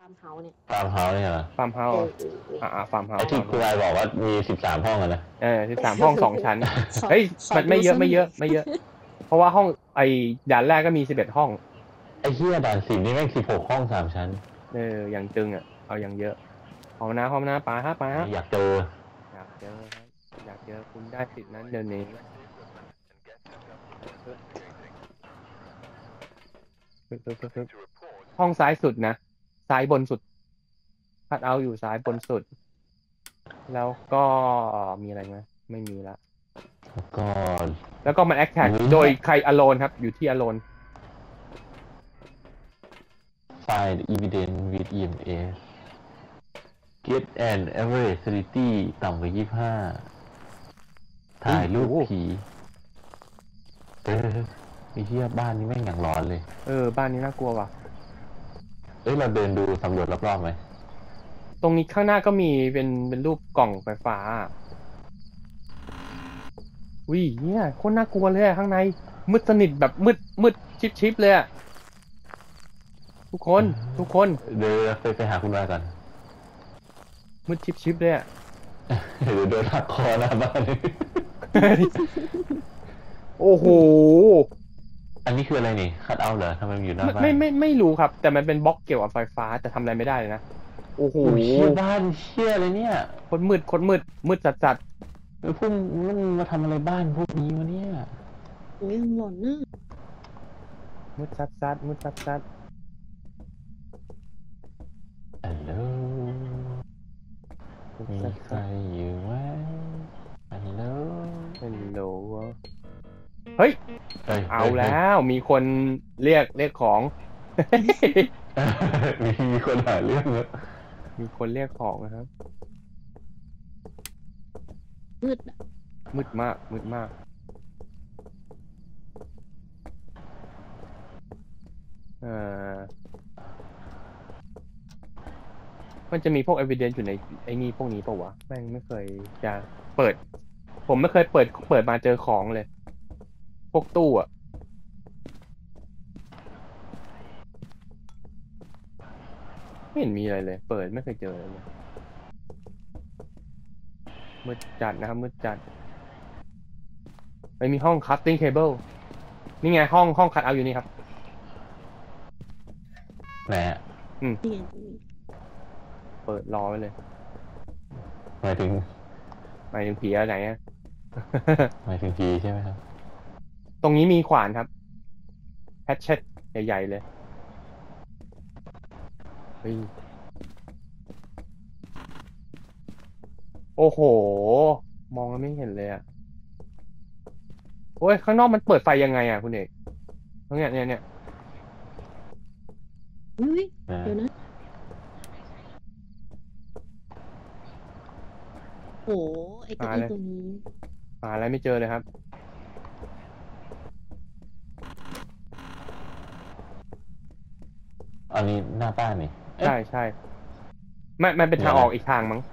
าร์มเฮาส์เนี่ยฟาร์มเฮาส์เนี่ยเหรอฟาร์มเฮาส์ฟาร์มเฮาไอ้ส์ที่คุณนายบอกว่ามี13 ห้องอะนะ 13 ห้อง 2 ชั้นเฮ้ยมันไม่เยอะเพราะว่าห้องไอ้ด่านแรกก็มี11 ห้องไอ้เหี้ยด่าน10นี่แม่ง16 ห้อง 3 ชั้นอย่างตึงอ่ะเอาอย่างเยอะพร้อมนะไปฮะอยากเจอคุณได้สิทธิ์นั้นเดี๋ยวนี้ห้องซ้ายสุดนะซ้ายบนสุดคัทเอาท์อยู่ซ้ายบนสุดแล้วก็มีอะไรไหมไม่มีละแล้วก็มันแอคแท็กโดยใครอโลนครับอยู่ที่อโลน Find evidence with EMS Get an average sanity ต่ำกว่า25ถ่ายรูปผีไอ้เหี้ยบ้านนี้แม่งอย่างร้อนเลยบ้านนี้น่ากลัวว่ะเราเดินดูสำรวจรอบๆไหมตรงนี้ข้างหน้าก็มีเป็นรูปกล่องไฟฟ้าเนี่ยโคตรน่ากลัวเลยข้างในมืดสนิทแบบมืดชิบเลยอะทุกคนเดี๋ยวไปหาคุณวาก่อนมืดชิบเลยอะเดี๋ยวโดนหักคอหน้าบ้านโอ้โหอันนี้คืออะไรนี่คัทเอาท์เหรอทำไมมันอยู่หน้าบ้านไม่รู้ครับแต่มันเป็นบล็อกเกี่ยวกับไฟฟ้าแต่ทำอะไรไม่ได้เลยนะโอ้โหเชี่ยบ้านเชี่ยเลยเนี่ยคนมืดจัดพวกมึงมาทำอะไรบ้านพวกนี้วะเนี่ยโอ้ยหลอนนะมืดจัดฮัลโหลมีใครอยู่ไหมฮัลโหลเฮ้ยเอาแล้วมีคนเรียกของมีคนหาเรื่องแล้วมีคนเรียกของนะครับมืดมากมันจะมีพวก evidence อยู่ในไอ้นี่พวกนี้ป่าววะแม่งไม่เคยจะเปิดผมไม่เคยเปิดมาเจอของเลยพวกตู้อะไม่เห็นมีอะไรเลยเปิดไม่เคยเจอเลยมืดจัดนะครับมืดจัดไม่มีห้อง casting cable นี่ไงห้องคัทเอาท์อยู่นี่ครับไหนเปิดรอไว้เลยหมายถึงผีอะไรไหนหมายถึงผีใช่ไหมครับตรงนี้มีขวานครับแฮชเช็ตใหญ่ๆเลยโอ้โหมองแล้วไม่เห็นเลยอ่ะโอ้ยข้างนอกมันเปิดไฟยังไงอ่ะคุณเอกตรงเนี้ยเดี๋ยวนะโอ้ไอ้ตัวนี้หาอะไรไม่เจอเลยครับอันนี้หน้าบ้านนี่ใช่มันเป็นทางออกอีกทางมั้ง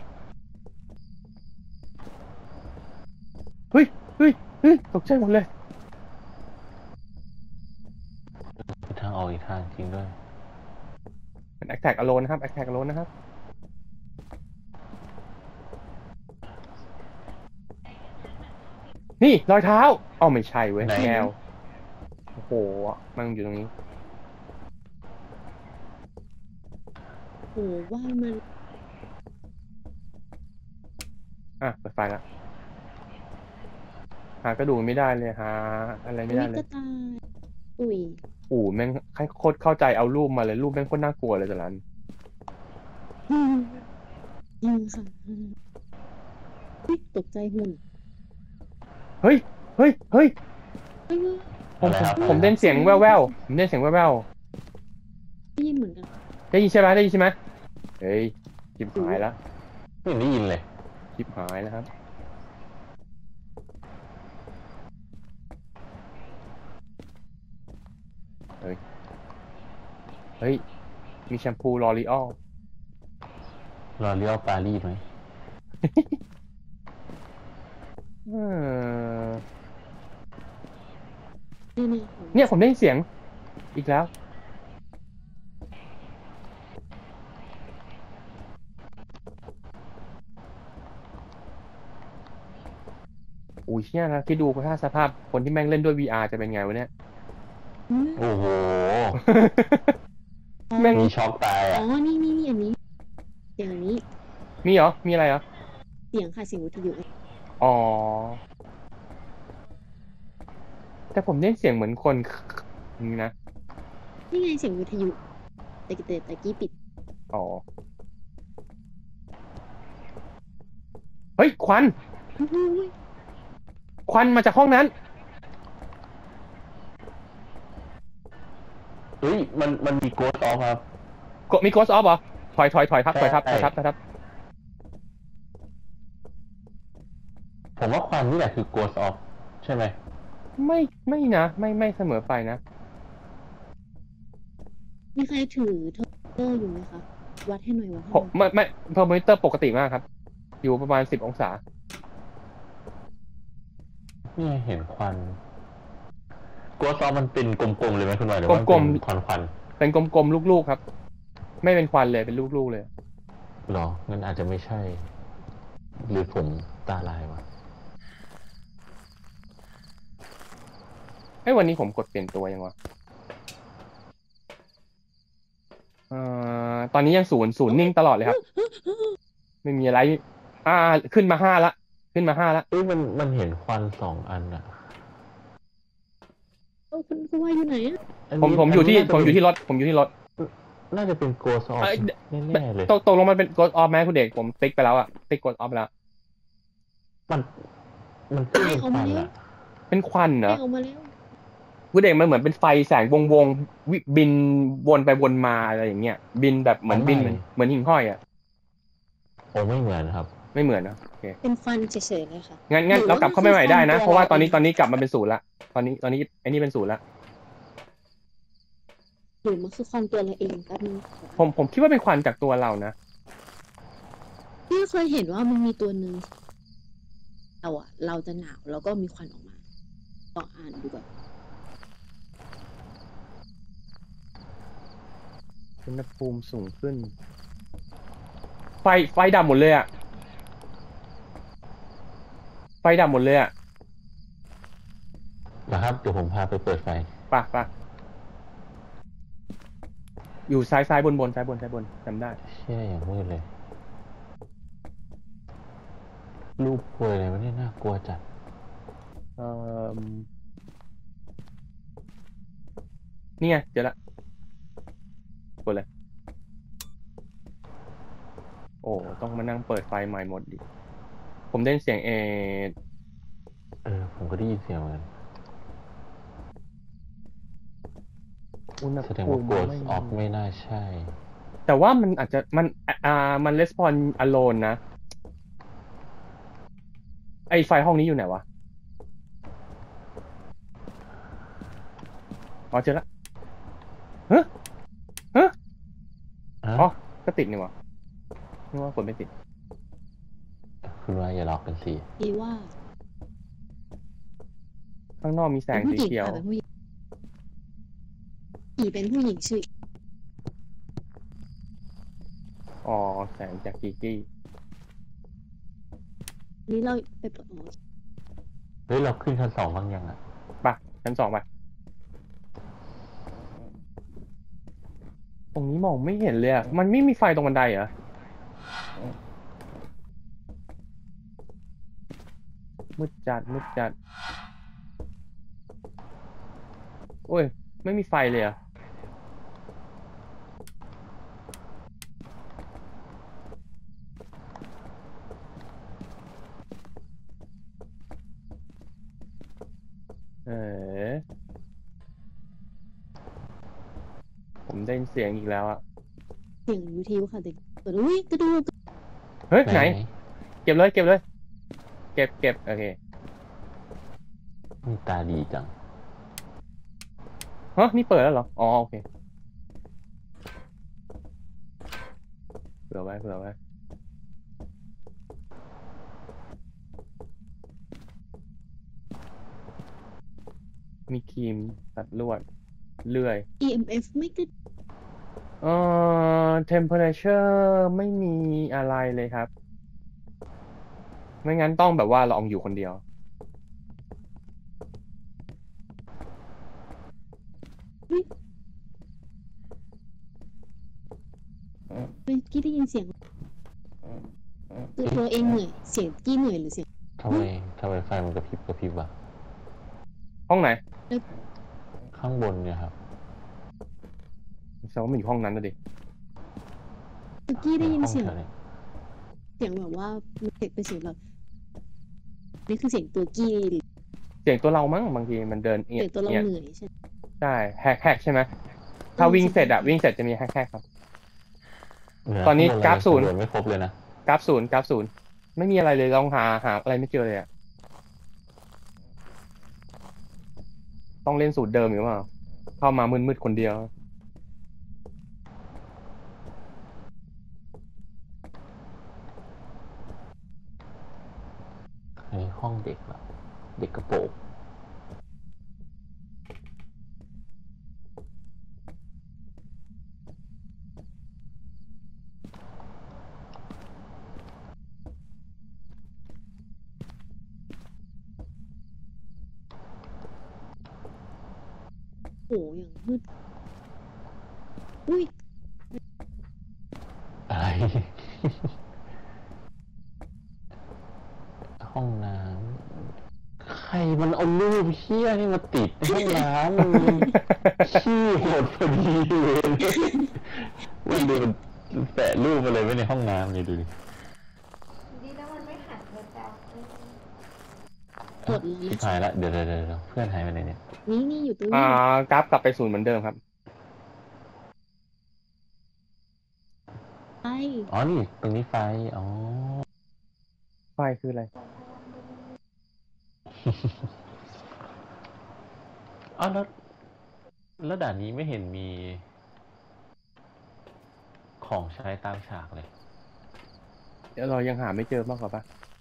เฮ้ยตกใจหมดเลยเป็นทางออกอีกทางจริงด้วยเป็น attack alone นะครับ attack alone นะครับนี่รอยเท้าไม่ใช่เว้ยแมวโอ้โหมันอยู่ตรงนี้โอ้ว่ามันเปิดไฟแล้วหากระดูกไม่ได้เลยหาอะไรไม่ได้เลยแม่งโคตรเข้าใจเอารูปมาเลยรูปแม่งโคตรน่ากลัวเลยจรันค่ะตกใจหุ่นเฮ้ยผมได้ยินเสียงแว่วได้ยินเหมือนกันได้ยินใช่ไหมเฮ้ยชิบหายแล้วไม่ได้ยินเลยชิบหายแล้วครับเฮ้ยมีแชมพูลอรีออลปารีสไหมเนี่ยผมได้ยินเสียงอีกแล้วอุ้ยเชี่ยนะที่ดูถ้าสภาพคนที่แม่งเล่นด้วย VR จะเป็นไงวะเนี่ยอืมโอ้โหแม่งมีช็อกตายอ๋ออ่ะนี่อันนี้เสียงอันนี้มีเหรอ มีอะไรเหรอเสียงค่ะเสียงวิทยุอ๋อ แต่ผมได้เสียงเหมือนคนนี่นะนี่ไงเสียงวิทยุแต่กี้ปิดอ๋อ เฮ้ย ควันอุ้ยควันมาจากห้องนั้นเฮ้ยมันมีโกสต์ออฟครับมีโกสต์ออฟเหรอ ถอยครับใช่ถอยครับผมว่าควันนี่แหละคือโกสต์ออฟใช่ไหมไม่นะ ไม่เสมอไปนะมีใครถือเทอร์โมอยู่ไหมคะ วัดให้หน่อยวัดให้ผหมน่อยไม่เทอร์โมมิเตอร์ปกติมากครับ อยู่ประมาณ10 องศานี่เห็นควันโกสต์ออฟมันเป็นกลมๆเลยไหมคุณหน่อยหรือกลว่ามๆมันเป็นควันเป็นกลมๆลูกๆครับ ไม่เป็นควันเลยเป็นลูกๆเลยๆหรองั้นอาจจะไม่ใช่ หรือผมตาลายวะวันนี้ผมกดเปลี่ยนตัวยังวะตอนนี้ยังศูนย์นิ่งตลอดเลยครับ ไม่มีอะไร ขึ้นมา5ละเอ้ยมันเห็นควัน2 อันอ่ะคุณว่าอยู่ไหนอะผมอยู่ที่รถน่าจะเป็นโกสต์ออฟเอ้ยแน่ๆเลยตกลงมันเป็นกดออฟไหมคุณเด็กผมติ๊กไปแล้วอะติ๊กกดออฟไปแล้วมันขึ้นเป็นควันอ่ะเป็นควันเหรอไม่ออกมาแล้วคุณเด็กมันเหมือนเป็นไฟแสงวงบินวนไปวนมาอะไรอย่างเงี้ยบินแบบเหมือนบินเหมือนหิ่งห้อยอะโอ้ไม่เหมือนครับไม่เหมือนนะโอเคเป็นฟันเฉยๆเลยค่ะงั้นเรากลับเข้าไปใหม่ได้นะเพราะว่าตอนนี้กลับมาเป็นศูนย์ละตอนนี้ไอ้นี่เป็นศูนย์ละหรือมันคือควันตัวเราเองแป๊บนึงผมคิดว่าเป็นควันจากตัวเรานะพี่เคยเห็นว่ามันมีตัวหนึ่งเราจะหนาวแล้วก็มีควันออกมาลองอ่านดูก่อนอุณหภูมิสูงขึ้น ไฟดับหมดเลยอะไฟดับหมดเลยอะนะครับเดี๋ยวผมพาไปเปิดไฟป่ะอยู่ซ้ายบนซ้ายบนจำได้เชี่ยอย่างมืดเลย รูปกลวยอะไรวะเนี่ยน่ากลัวจัดนี่ไงเจอละกดเลย โอ้ต้องมานั่งเปิดไฟใหม่หมดดิผมได้ยินเสียงผมก็ได้ยินเสียงเหมือนกันอุณหแสดงภูว่ามิโกสไม่ต์ออฟไม่น่าใช่แต่ว่ามันอาจจะมัน respond alone นะ ไอไฟห้องนี้อยู่ไหนวะ อ๋อเจอละฮะ อ๋อ ก็ติดนี่หวะนึกว่ากดไม่ติดคุณว่าอย่าหลอกกันสิพี่ว่าข้างนอกมีแสเป็งนผู้สีหญิงเขียวค่ะเป็นผู้หญิงผีเป็นผู้หญิงชื่ออ๋อ แสงจากกีกี้อันนี้เราไปเปิดเฮ้ยเราขึ้นชั้น2บ้างยังอ่ะป่ะชั้น 2ป่ะ ตรงนี้มองไม่เห็นเลยอ่ะ มันไม่มีไฟตรงบันไดเหรอ มืดจัด โอ้ย ไม่มีไฟเลยอ่ะ ผมได้ยินเสียงอีกแล้วอ่ะเสียงวิทยุค่ะเด็กเปิดอุ้ยกระดูกเฮ้ย ไหน เก็บเลย เก็บ โอเคนี่ตาดีจังฮะ นี่เปิดแล้วเหรอ อ๋อ โอเคเผื่อไว้ มีครีมตัดลวด เลื่อย EMF ไม่กระ temperature ไม่มีอะไรเลยครับ ไม่งั้นต้องแบบว่าลองอยู่คนเดียวเมื่อกี้ได้ยินเสียงตัวเองเหนื่อยเสียงกี้เหนื่อยหรือเสียงทำไมไฟมันกระพริบวะห้องไหนข้างบนเนี่ยครับแสดงว่ามันอยู่ห้องนั้นนะดิเมื่อกี้ได้ยินเสียงห้อแถวนี้เสียงแบบว่ามันเป็นเสียงแบบนี่คือเสียงตัวกี้หรือเสียงตัวเรามั้งบางทีมันเดินเสียงตัวเราเหนื่อยใช่ไหมใช่แฮกใช่ไหมถ้าวิ่งเสร็จจะมีแฮกครับเหตอนนี้กราฟศูนย์ไม่ครบเลยนะกราฟศูนย์ไม่มีอะไรเลยลองหาอะไรไม่เจอเลยอะต้องเล่นสูตรเดิมหรือเปล่าเข้ามามืดๆคนเดียวในห้องเด็กอะเด็กกระโปรงโอ้โหอย่างมืดอุ้ยอะไร ห้องน้ำใครมันเอารูปเหี้ยนี่มาติดในห้องน้ำมันขี้หดพอดีเลยมันดูมันแปะรูปมาเลยไว้ในห้องน้ำเลยดูดิดีนะมันไม่หันเลยแต่กดเลยชิบนะหายละเดี๋ยวเพื่อนหายไปไหนเนี่ยนี่อยู่ตรงนี้กราฟกลับไปศูนย์เหมือนเดิมครับไปอ๋อนี่ตรงนี้ไฟอ๋อไฟคืออะไรอ๋อแล้วด่านนี้ไม่เห็นมีของใช้ตามฉากเลยเดี๋ยวเรายังหาไม่เจอมากกว่าปะ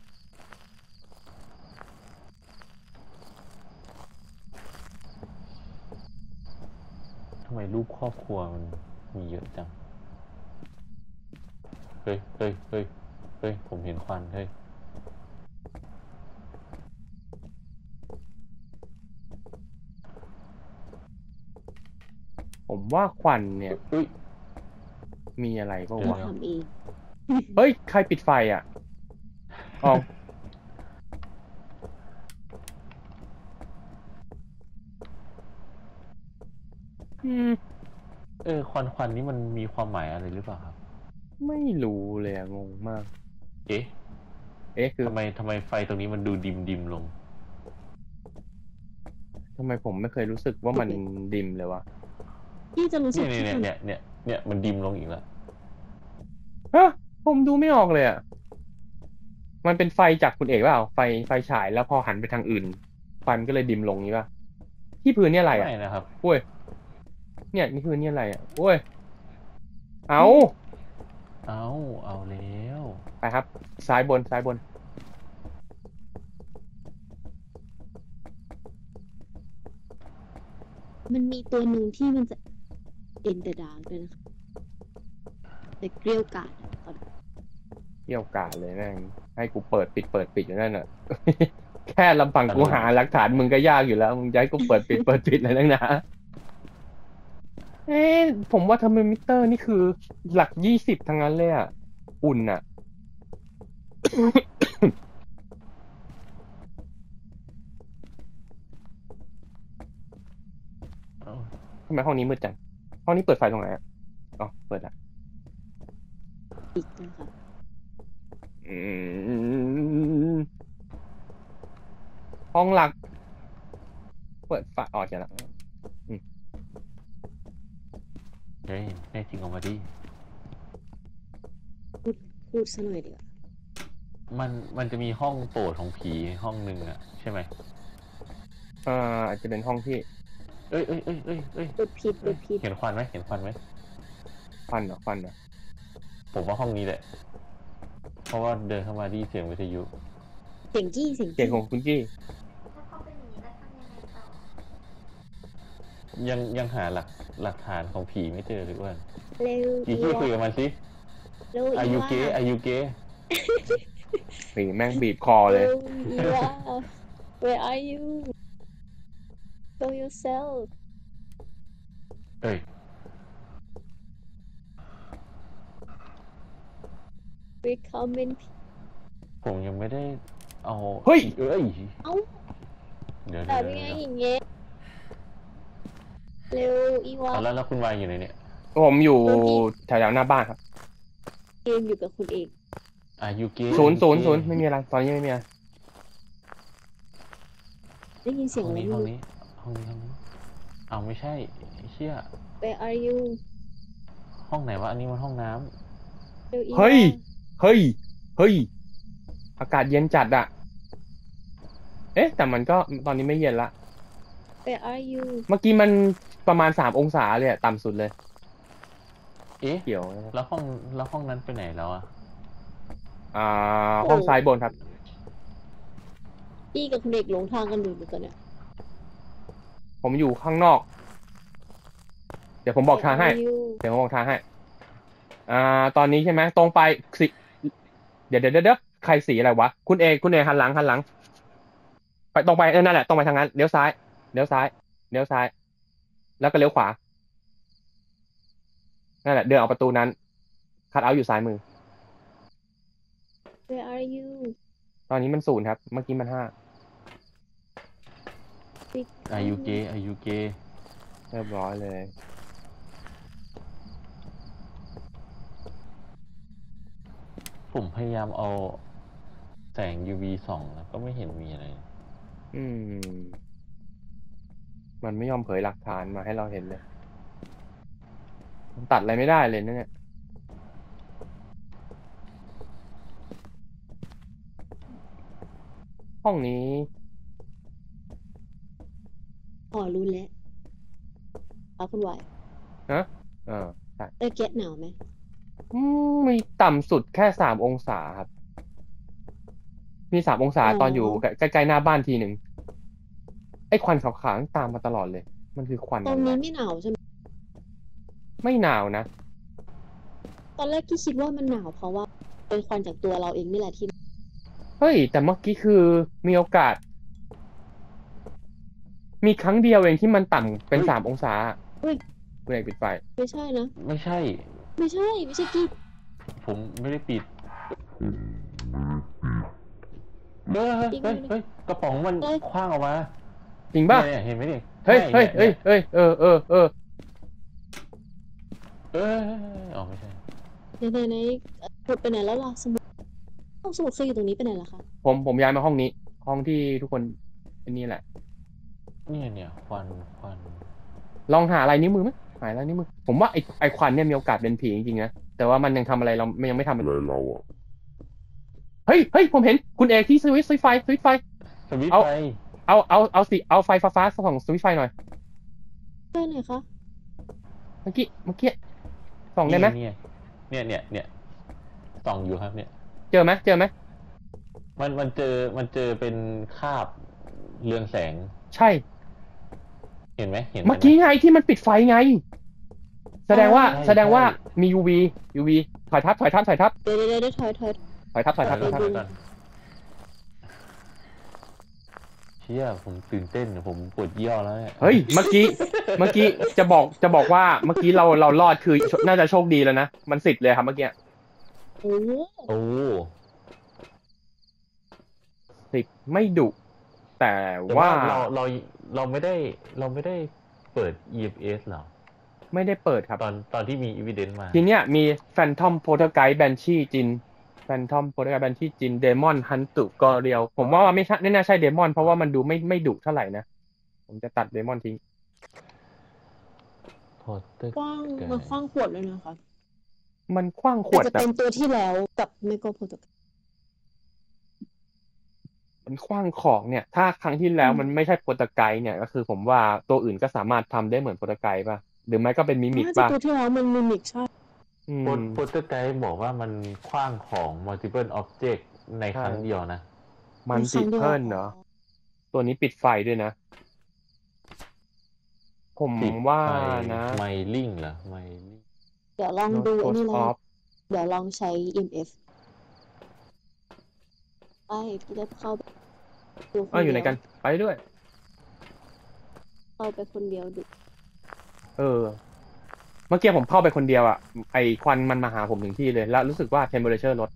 ทำไมรูปครอบครัวมันมีเยอะจัง เฮ้ย ผมเห็นควัน เฮ้ยผมว่าควันเนี่ยอุ้ยมีอะไรบ้างเราวะทำเองเฮ้ย ใครปิดไฟอ่ะอ๋อควันนี้มันมีความหมายอะไรหรือเปล่าครับไม่รู้เลยอะงงมากเอ๊ะคือทำไมไฟตรงนี้มันดูดิมลงทำไมผมไม่เคยรู้สึกว่ามันดิมเลยวะพี่จะรู้สึกเนี่ยมันดิมลงอีกแล้วฮะผมดูไม่ออกเลยอ่ะ มันเป็นไฟจากคุณเอกเปล่าไฟฉายแล้วพอหันไปทางอื่นไฟมันก็เลยดิมลงนี้ป่ะที่พื้นเนี่ยอะไรอ่ะไม่นะครับโอ้ยเนี่ยนี่พื้นเนี่ยอะไรอ่ะโอ้ยเอาเอาแล้วไปครับซ้ายบนมันมีตัวหนึ่งที่มันจะเอ็นเดอร์ดาร์กด้วยนะคะแต่เกลียวกราดตอนเกี่ยวกาดเลยแม่งให้กูเปิดปิดอยู่นั่นน่ะ แค่ลำพังกูหาหลักฐานมึงก็ยากอยู่แล้วมึงย้ายกูเปิดปิดเลยนักหนาผมว่าเทอร์โมมิเตอร์นี่คือหลัก20ทั้งนั้นเลยอ่ะอุ่นอ่ะ ทำไมห้องนี้มืดจังห้องนี้เปิดไฟตรงไหนอ่ะอ๋อเปิดละอีกนะคะห้องหลักเปิดไฟออกจากละเฮ้ยแน่จริงออกมาดิพูดซะหน่อยดีกว่ามันจะมีห้องโปรดของผีห้องหนึ่งอะใช่ไหมอาจจะเป็นห้องที่เอ้ยพูดผิดเห็นควันไหมควันเหรอผมว่าห้องนี้แหละ เพราะว่าเดินเข้ามาดีเสียงวิทยุเสียงกี้เสียงของคุณกี้ถ้าเขาเป็นอย่างนี้แล้วทำยังไงต่อยังหาหลักฐานของผีไม่เจอหรือว่าเร็วกี่ที่คุยกับมันสิเร็วอายุเกผีแม่งบีบคอเลย Where are you Show yourself เอ้ย recommend ผมยังไม่ได้เอาเฮ้ยเอ้ยเอ้าเดี๋ยวแต่เป็นไงอย่างเงี้ยเร็วอีวาแล้วคุณวายอยู่ไหนเนี่ยผมอยู่แถวๆหน้าบ้านครับเกมอยู่กับคุณเอกยูเก 0 ไม่มีอะไรตอนนี้ไม่มีอะไรได้ยินเสียงห้องอะไรนี้ไม่ห้องรู้นี้ห้องนี้ห้องนี้เอาไม่ใช่เชี่ย Where are you ห้องไหนวะอันนี้มันห้องน้เร็วอีวาเฮ้ย เฮ้ย อากาศเย็นจัดอะเอ๊ะ แต่มันก็ตอนนี้ไม่เย็นละ Where are you เมื่อกี้มันประมาณ3 องศาเลยอะต่ำสุดเลยำเอ๊ะเกี่ยวนะครับแล้วห้องนั้นไปไหนแล้วอะห้องซ้ายบนครับพี่กับคุณเอกหลงทางกันอยู่ตอนเนี้ยผมอยู่ข้างนอก เดี๋ยวผมบอกทางให้ Where are you เดี๋ยวผมบอกทางให้ ตอนนี้ใช่ไหมตรงไปสิเดี๋ยวใครสีอะไรวะ คุณเอกหันหลัง ไปตรงไปนั่นแหละตรงไปทางนั้นเลี้ยวซ้าย แล้วก็เลี้ยวขวา นั่นแหละเดินออกประตูนั้น คัทเอาท์อยู่ซ้ายมือ Where are you ตอนนี้มัน0ครับ เมื่อกี้มัน5 ยูเกเรียบร้อยเลยผมพยายามเอาแสง UV ส่องแล้วก็ไม่เห็นมีอะไรมันไม่ยอมเผยหลักฐานมาให้เราเห็นเลย มันตัดอะไรไม่ได้เลยนะเนี่ย ห้องนี้อ๋อรู้แล้วเอาคุณวายใช่ได้เก็ตหนาวไหมมีต่ำสุดแค่3 องศาครับ มี3 องศาตอนอยู่ใกล้ๆหน้าบ้านทีหนึ่ง ไอ้ควันขาวๆตามมาตลอดเลย มันคือควันตอนอะไรนี้ไม่หนาวใช่ไหมไม่หนาวนะตอนแรกที่คิดว่ามันหนาวเพราะว่าเป็นควันจากตัวเราเองนี่แหละที่เฮ้ย แต่เมื่อกี้คือมีโอกาส มีครั้งเดียวเองที่มันต่ำเป็น3 องศาเฮ้ยคุณเอกปิดไฟไม่ใช่นะไม่ใช่ไม่ใช่กิ๊กผมไม่ได้ปิดเฮ้ยกระป๋องมันคว้างออกมาจริงป่ะเนี่ยเห็นไหมดิเฮ้ยเนี่ยอ๋อไม่ใช่ไหนหมดไปไหนแล้วล่ะสมุดสมุดเคยอยู่ตรงนี้ไปไหนล่ะคะผมย้ายมาห้องนี้ ห้องที่ทุกคนเป็นนี่แหละเนี่ยควันลองหาลายนิ้วมือไหมหาลายนิ้วมือ ผมว่าไอควันเนี่ยมีโอกาสเป็นผีจริงๆนะ แต่ว่ามันยังทำอะไรเรายังไม่ทำอะไรเราอ่ะ เฮ้ย ผมเห็นคุณเอกที่สวิตช์ไฟสวิตช์ไฟเอาไฟฟ้าส่องสวิตช์ไฟหน่อยใช่ไหนคะเมื่อกี้ส่องได้ไหมเนี่ยส่องอยู่ครับเนี่ยเจอไหมมันเจอเป็นคราบเรืองแสงใช่เห็นไหมเมื่อกี้ไงที่มันปิดไฟไง แสดงว่ามี UV ถอยทับเดี๋ยวถอยถอยทับเชี่ยผมตื่นเต้นผมปวดเยี่ยวแล้วเนี่ยเฮ้ย เมื่อกี้จะบอกว่าเมื่อกี้เรารอดคือน่าจะโชคดีแล้วนะ มัน10เลยครับเมื่อกี้โอ้ 10ไม่ดุแต่แต่ว่าว่าเราไม่ได้เปิด EMS หรอไม่ได้เปิดครับตอนที่มี evidence มาทีเนี้ยมี Phantom Poltergeist Banshee จิน Phantom Poltergeist Banshee จิน Demon Hunter ก็เรียว ผมว่าไม่น่าใช่ Demon เพราะว่ามันดูไม่ดุเท่าไหร่นะ ผมจะตัด Demon ทิ้งกว้างมันคว้างขวดเลยนะคะมันคว้างขวดจะแบบเป็นตัวที่แล้วกับไมโครโปรโตมันคว้างของเนี่ย ถ้าครั้งที่แล้วมันไม่ใช่โปรตไกด์เนี่ย ก็คือผมว่าตัวอื่นก็สามารถทำได้เหมือนโปรตไกด์ป่ะ หรือไม่ก็เป็นมิมิกน่าจะป่ะตัวที่แล้วมันมิมิกใช่โปรเตอร์ไกด์บอกว่ามันคว้างของ multiple object ในครั้งเดียวนะมันติดเพิ่นเนาะตัวนี้ปิดไฟด้วยนะ ผมว่านะไมลิงเหรอไมลิงเดี๋ยวลองดูอันนี้ Ghost นะ of เดี๋ยวลองใช้ EMF ไปพี่จะเข้าดูคนอยู่ไหนกัน ไปด้วยเข้าไปคนเดียวดูเออมื่อกี้ผมเข้าไปคนเดียวอ่ะไอควันมันมาหาผมถึงที่เลยแล้วรู้สึกว่า temperature ลด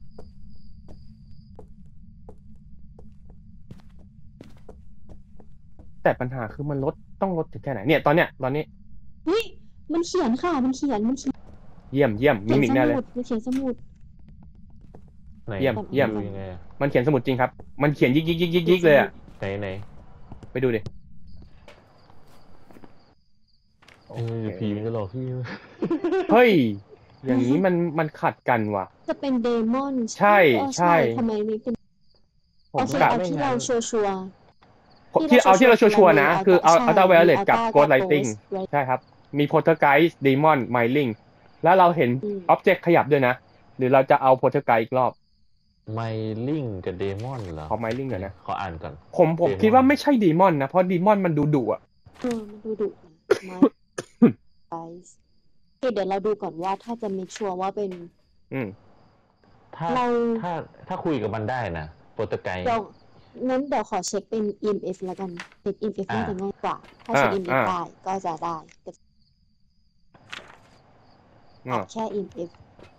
แต่ปัญหาคือมันลดต้องลดถึงแค่ไหนเนี่ยตอนนี้เฮ้ยมันเขียนค่ะมันเขียนเยี่ยมมิมิกแน่เลยมันเขียนสมุดไหนเยี่ยมดูยังไงอะมันเขียนสมุดจริงครับมันเขียนยิกเลยอ่ะไหนไปดูดิผีมันจะหลอกพี่เฮ้ยอย่างนี้มันขัดกันว่ะจะเป็นเดมอนใช่ทำไมนี่เป็นผมเอากะที่เราชัวร์ที่เราชัวร์ๆนะคือเอาใช่อัลตราไวโอเลตกับ Ultra โกดไลติง Ghost ใช่ครับมีโพเทอร์ไกด์เดมอนไมลิงแล้วเราเห็นอ็อบเจกต์ขยับด้วยนะหรือเราจะเอาโพเทอร์ไกด์อีกรอบไมลิงกับเดมอนเหรอขอไมลิงก่อนนะขออ่านก่อนผม Demon คิดว่าไม่ใช่ดีมอนนะเพราะดีมอนมันดุอ่ะมันดูดุนะไอซ์เดี๋ยวเราดูก่อนว่าถ้าจะมีชัวร์ว่าเป็นอืมถ้าเราถ้าคุยกับมันได้นะโปรตุไกด์เดี๋ยวงั้นเดี๋ยวขอเช็คเป็น EMF แล้วกันเช็ค EMF น่าจะง่ายกว่า ถ้าเช็ค EMF ได้ก็จะได้แต่แค่ EMF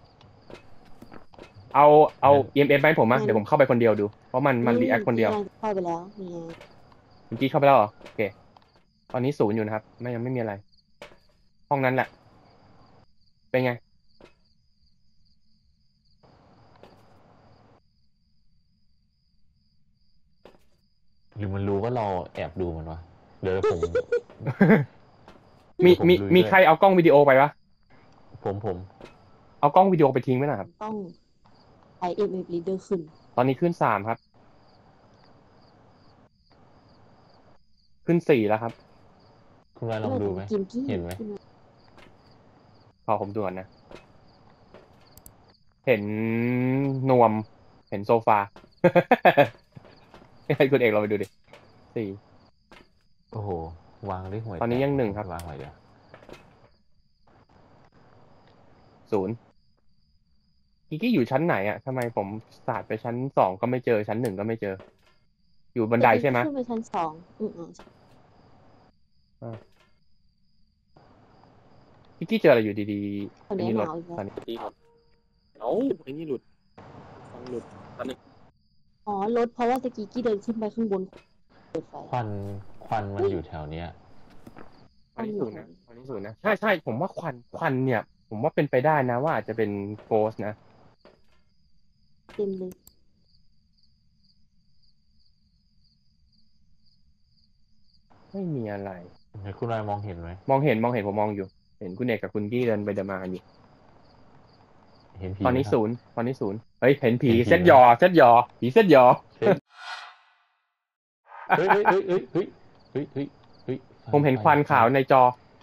เอา EMF ไหมผมอ่ะเดี๋ยวผมเข้าไปคนเดียวดูเพราะมันรีแอคคนเดียวเข้าไปแล้วนี่ไงเมื่อกี้เข้าไปแล้วเหรอโอเคตอนนี้0อยู่นะครับยังไม่มีอะไร ห้องนั้นแหละ เป็นไงหรือมันรู้ว่าเราแอบดูมันวะเดี๋ยวผมมีใครเอากล้องวิดีโอไปปะผมเอากล้องวิดีโอไปทิ้งไว้หน่อยครับต้องใช้ EMF reader ขึ้นตอนนี้ขึ้น3ครับขึ้น4แล้วครับคุณวายลองดูไหมกินกี้เห็นไหมขอผมดูก่อนนะ เห็นนวม เห็นโซฟา ให้คุณเอกเราไปดูดิ4 โอ้โหวางได้ห่วยตอนนี้ยัง1ครับวางไว้เดี๋ยว 0กิกกี้อยู่ชั้นไหนอ่ะทำไมผมสาดไปชั้น2ก็ไม่เจอชั้น1ก็ไม่เจอ อยู่บันไดใช่ไหมขึ้นไปชั้น2 กิกกี้เจออะไรอยู่ดีตอนนี้หหลุนาวอีกตอแล้นวนี้ไอ้นี่หลุดฟังหลุดตอนนี้อ๋อรถเพราะว่าตะกี้กี้เดินขึ้นไปข้างบนเปิดไฟควันมันอยู่แถวเนี้ยตอนนี้0นะตอนนี้0นะใช่ผมว่าควันเนี่ย ผมว่าเป็นไปได้นะว่าอาจจะเป็นโกสนะเต็มเลยไม่มีอะไรเดี๋ยวคุณวายมองเห็นไหมมองเห็นผมมองอยู่ เห็นคุณเอกกับคุณกี้เดินไปเดินมากันอยู่เห็นผีตอนนี้ไหมครับ 0ตอนนี้0เฮ้ยเห็นผีเห็นผีเซตหยอผีเซตหยอเฮ้ยผมเห็นควันขาวในจอ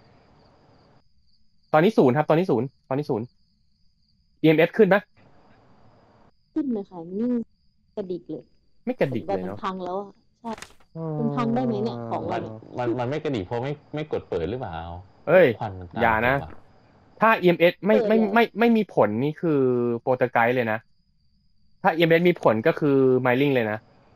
ตอนนี้0ครับตอนนี้0 EMF ขึ้นไหมขึ้นเลยค่ะนิ่งกระดิกเลยไม่กระดิกแต่เลยมันเนาะพังแล้วอ่ะใช่ มันพังได้ไหมเนี่ยของเรามันไม่กระดิกเพราะไม่กดเปิดหรือเปล่าเอ้ยควันมันตมอย่านะผมอถ้า EMF ไม่มีผลนี่คือโปรโตไกด์เลยนะ ถ้า EMF มีผลก็คือไมลิงเลยนะ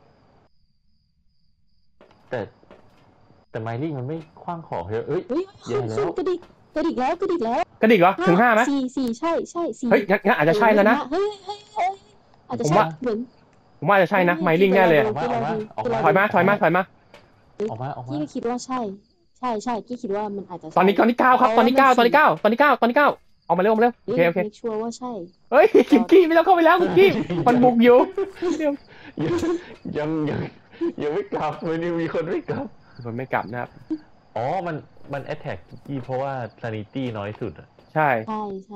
แต่ไมลิ่งมันไม่คว้างของเยอะเอ้ยเฮ้ยแย่แล้วขึ้นกระดิกแล้วกระดิกเหรอถึง5ไหมสี่ใช่สี่เฮ้ยงั้นอาจจะใช่แล้วนะเฮ้ยอาจจะผมใช่ว่าเหมือนผมว่าอาจจะใช่นะไมลิงแน่เลยออกมาถอยมาออกมากี้ก็คิดว่าใช่กี้คิดว่ามันอาจจะตอนนี้9ครับตอนนี้9ออกมาเร็วโอเคไม่ชัวร์ว่าใช่เฮ้ยกิกกี้ไม่ต้องเข้าไปแล้วกิกกี้มันบุกอยู่ยังไม่กลับมันยังมีคนไม่กลับมันไม่กลับนะครับอ๋อมันแอทแทกกี้เพราะว่า sanity น้อยสุดอะใช่ใช่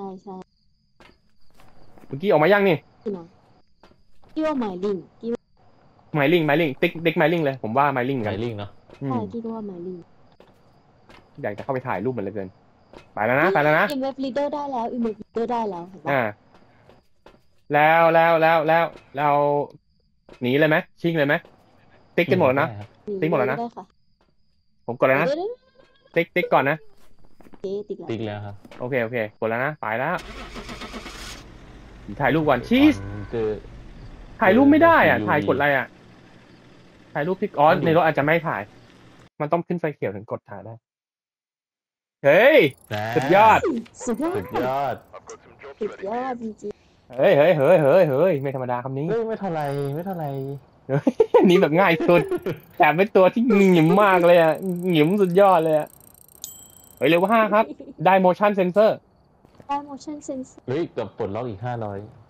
กิกกี้ออกมายังนี่พี่นะกี้ว่าหมายลิงกี้ไมลิงติ๊กไมลิงเลยผมว่าไมลิงไมกันลิ่งเนาะอืใช่มกี้ว่าหมายลิงอยากจะเข้าไปถ่ายรูปมันเหลยเกินไปแล้วนะ EMF reader ได้แล้ว EMF reader ได้แล้วเห็นปะแล้วหนีเลยไหมชิงเลยไหมติ๊กกันหมดแล้วนะ ติ๊กหมดแล้วนะได้ค่ะผมกดแล้วนะเดี๋ยวติ๊กก่อนนะติ๊กแล้วติ๊กแล้วครับโอเคกดแล้วนะไปแล้วถ่ายรูปก่อนชีสเจอถ่ายรูปไม่ได้อ่ะถ่ายกดอะไรอ่ะถ่ายรูปในรถอาจจะไม่ถ่าย มันต้องขึ้นไฟเขียวถึงกดถ่ายได้เฮ้ย สุดยอดสุดยอสุดดยอดสุดยอดจริงเฮ้ยเฮ้ยเฮ้ยเฮ้ยเฮ้ยไม่ธรรมดาคำนี้เฮ้ยไม่เท่าไรไม่เท่าไรอันนี้แบบง่ายสุดแต่เป็นตัวที่หงิมมากเลยอ่ะหงิมสุดยอดเลยอ่ะเฮ้ยเร็ว5ครับ ได้ motion sensor ได้ motion sensor เฮ้ยกับปลดล็อกอีก500